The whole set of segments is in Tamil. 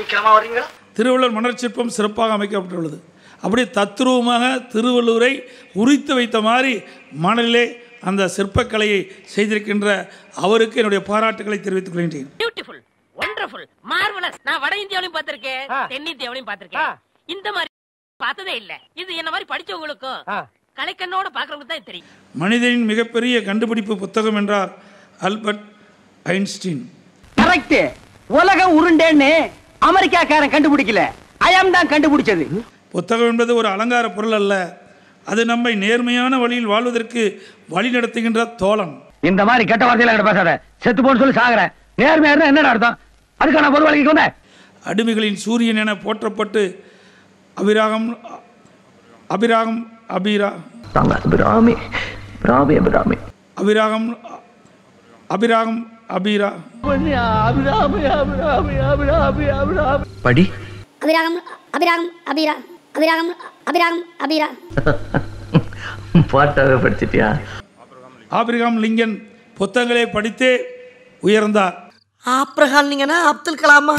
சீக்கிரமா வரீங்களா? திருவள்ளுவர் மணல் சிற்பம் சிறப்பாக அமைக்கப்பட்டுள்ளது. அப்படியே தத்ரூபமாக திருவள்ளுவரை உரித்து வைத்த மாதிரி மணலிலே அந்த சிற்பக்கலையை செய்திருக்கின்ற அவருக்கு என்னுடைய பாராட்டுகளை தெரிவித்துக் கொள்கின்றேன். Beautiful, wonderful, marvellous. நான் வட இந்தியாவிலும் பார்த்திருக்கேன், தென்னிந்தியாவிலும் பார்த்திருக்கேன். இந்த மாதிரி பார்த்ததே இல்ல. இது என்ன மாதிரி படிச்சவங்களுக்கும் கலைக்கண்ணோட பாக்குறவங்களுக்கு தான் தெரியும். மனிதனின் மிகப்பெரிய கண்டுபிடிப்பு புத்தகம் என்றார் ஆல்பர்ட் ஐன்ஸ்டீன். கரெக்ட். உலக உருண்டேன்னு அமெரிக்காக்காரன் கண்டுபிடிக்கல, அயம் தான் கண்டுபிடிச்சது. புத்தகம் என்பது ஒரு அலங்கார பொருள் அல்ல, அது நம்மை நேர்மையான வழியில் வாழ்வதற்கு வழி நடத்துகின்ற தோழன். இந்த மாதிரி கெட்ட வார்த்தையில பேசாத, செத்து போன்னு சொல்லி சாகுற. நேர்மையா இருந்தா என்ன அர்த்தம்? அதுக்கான பொருள் வழங்கிட்டு வந்த. அடிமைகளின் சூரியன் என போற்றப்பட்டு அபிராகம் அபிராகம் அபிரா அபிராமி அபிராமி அபிராமி அபிராகம் அபிராகம் அபிரா அபிராமி அபிராமி அபிராமி அபிராமி படி. அபிராகம் அபிராகம் அபிரா அபிராகம் அபிராகம் அபிரா. பாட்டாவே படிச்சிட்டியா? ஆபிரகாம் லிங்கன் புத்தகங்களை படித்தே உயர்ந்தார். ஆப்ரஹாம் லிங்கனா அப்துல் கலாமா?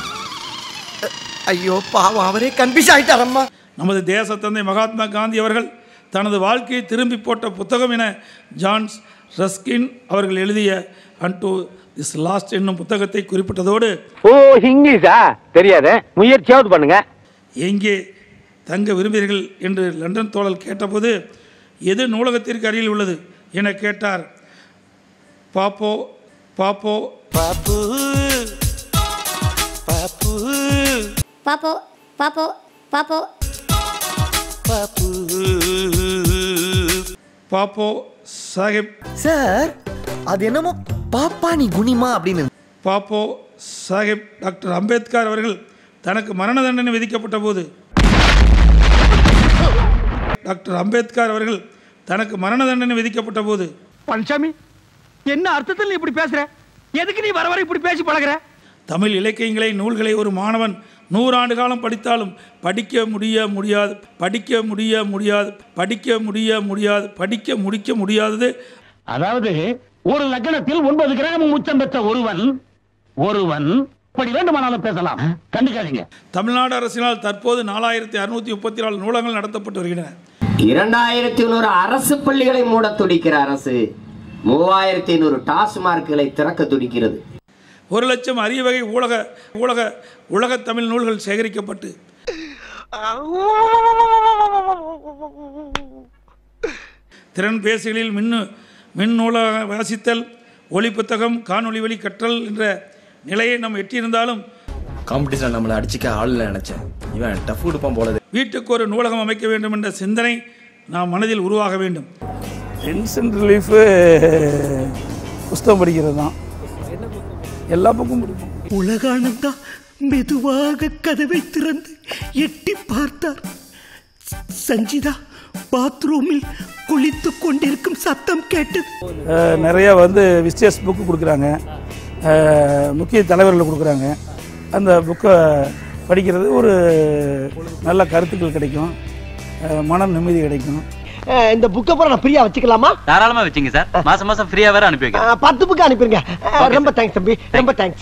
ஐயோ பாவம், அவரே கன்ஃபியூஸ் ஆயிட்டாரம்மா. நமது தேச தந்தை மகாத்மா காந்தி அவர்கள் தனது வாழ்க்கையை திரும்பி போட்ட புத்தகம் என ஜான்ஸ் ரஸ்கின் அவர்கள் எழுதிய அன்டு திஸ் லாஸ்ட் என்னும் புத்தகத்தை குறிப்பிட்டதோடு, ஓ இங்கிலீஷா தெரியாத, முயற்சியாவது பண்ணுங்க. எங்கே தங்க விரும்புகிறீர்கள் என்று லண்டன் தோழல் கேட்டபோது எது நூலகத்திற்கு அருகில் உள்ளது என கேட்டார். பாப்போ பாப்போ பாப்பு பாப்பு பாப்போ பாப்போ பாப்போ பாப்பு. பாப்போ சாஹிப். சார், அது என்னமோ பாப்பானி குனிமா அப்படின்னு. பாப்போ சாஹிப் டாக்டர் அம்பேத்கர் அவர்கள் தனக்கு மரண தண்டனை விதிக்கப்பட்ட போது டாக்டர் அம்பேத்கர் அவர்கள் தனக்கு மரண தண்டனை விதிக்கப்பட்ட போது பழனிசாமி, என்ன அர்த்தத்தில் நீ இப்படி பேசுற? எதுக்கு நீ வர வர இப்படி பேசி பழகுற? தமிழ் இலக்கியங்களை நூல்களை ஒரு மாணவன் 100 ஆண்டு காலம் படித்தாலும் படிக்க முடியாது படிக்க முடிக்க முடியாதது. அதாவது ஒரு லக்னத்தில் 9 கிராம் உச்சம் பெற்ற ஒருவன் இப்படி வேண்டுமானாலும் பேசலாம், கண்டுக்காதீங்க. தமிழ்நாடு அரசினால் தற்போது 4634 நூலகங்கள் நடத்தப்பட்டு வருகின்றன. 2100 அரசு பள்ளிகளை மூட துடிக்கிற அரசு 3500 டாஸ்மார்க்குகளை திறக்க துடிக்கிறது. 1,00,000 அரிய வகை உலக தமிழ் நூல்கள் சேகரிக்கப்பட்டு திறன் பேசிகளில் மின் நூலக வாசித்தல், ஒளி புத்தகம், காணொலி வழி கற்றல் என்ற நிலையை நாம் எட்டியிருந்தாலும் காம்படிஷன் நம்மளை அடிச்சுக்க ஆள் நினைச்சேன். இவன் டஃப் கொடுப்பான் போல. வீட்டுக்கு ஒரு நூலகம் அமைக்க வேண்டும் என்ற சிந்தனை நாம் மனதில் உருவாக வேண்டும். டென்ஷன் ரிலீஃபு புஸ்தகம் படிக்கிறது தான். எல்லா பக்கம் பிடிக்கும். உலகானந்தா மெதுவாக கதவை திறந்து எட்டி பார்த்தார். சஞ்சிதா பாத்ரூமில் குளித்து கொண்டிருக்கும் சத்தம் கேட்டது. நிறைய விசிட்டர்ஸ் புக்கு கொடுக்குறாங்க, முக்கிய தலைவர்கள் கொடுக்குறாங்க. அந்த புக்கை படிக்கிறது ஒரு நல்ல கருத்துக்கள் கிடைக்கும், மன நிம்மதி கிடைக்கும். இந்த புக்கை பூரா நான் ஃப்ரீயா வச்சுக்கலாமா? தாராளமா வச்சுங்க சார். மாசம் மாசம் ஃப்ரீயா வேற அனுப்பி வைக்கிறேன். 10 புக்கு அனுப்பிடுங்க. ரொம்ப தேங்க்ஸ் தம்பி, ரொம்ப தேங்க்ஸ்.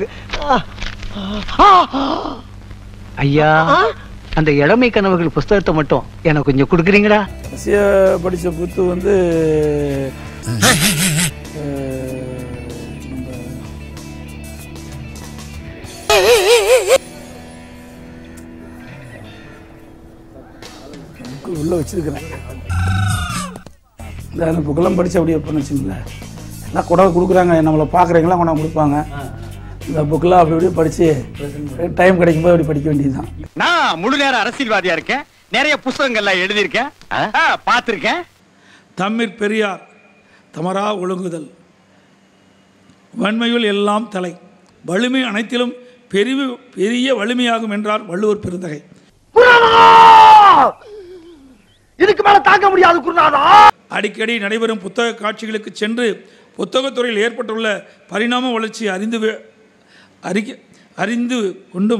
ஐயா, அந்த இளமை கனவுகள் புஸ்தகத்தை மட்டும் எனக்கு கொஞ்சம் கொடுக்குறீங்களா? படித்த புத்து உள்ள வச்சிருக்கிறேன். அந்த புக்கெல்லாம் படித்து அப்படியே பண்ண வச்சுங்களேன், எல்லாம் கொண்டாந்து கொடுக்குறாங்க. நம்மளை பார்க்குறவங்களாம் கொண்டாந்து கொடுப்பாங்க. இந்த புக்கெல்லாம் அப்படி அப்படியே படித்து டைம் கிடைக்கும்போது அப்படி படிக்க வேண்டியதுதான். நான் முழு நேர அரசியல்வாதியா இருக்கேன், நிறைய புத்தகங்கள்லாம் எழுதியிருக்கேன், பார்த்துருக்கேன். தம்மிற் பெரியார் தமரா ஒழுங்குதல், வன்மையுள் எல்லாம் தலை, வலிமை அனைத்திலும் பெரிய வலிமையாகும் என்றார் வள்ளுவர் பெருந்தகை. இதுக்கு மேல தாங்க முடியாது குருநாதா. அடிக்கடி நடைபெறும் புத்தக காட்சிகளுக்கு சென்று புத்தகத்துறையில் ஏற்பட்டுள்ள பரிணாம வளர்ச்சி அறிந்து கொண்டும்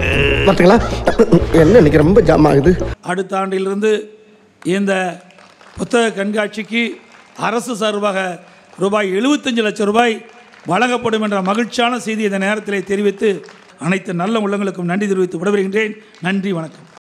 என்ன ரொம்ப ஜாம் ஆகுது. அடுத்த ஆண்டிலிருந்து இந்த புத்தக கண்காட்சிக்கு அரசு சார்பாக ரூபாய் 75 லட்சம் வழங்கப்படும் என்ற மகிழ்ச்சியான செய்தி இந்த நேரத்தில் தெரிவித்து அனைத்து நல்ல உள்ளங்களுக்கும் நன்றி தெரிவித்து விடைபெறுகின்றேன். நன்றி, வணக்கம்.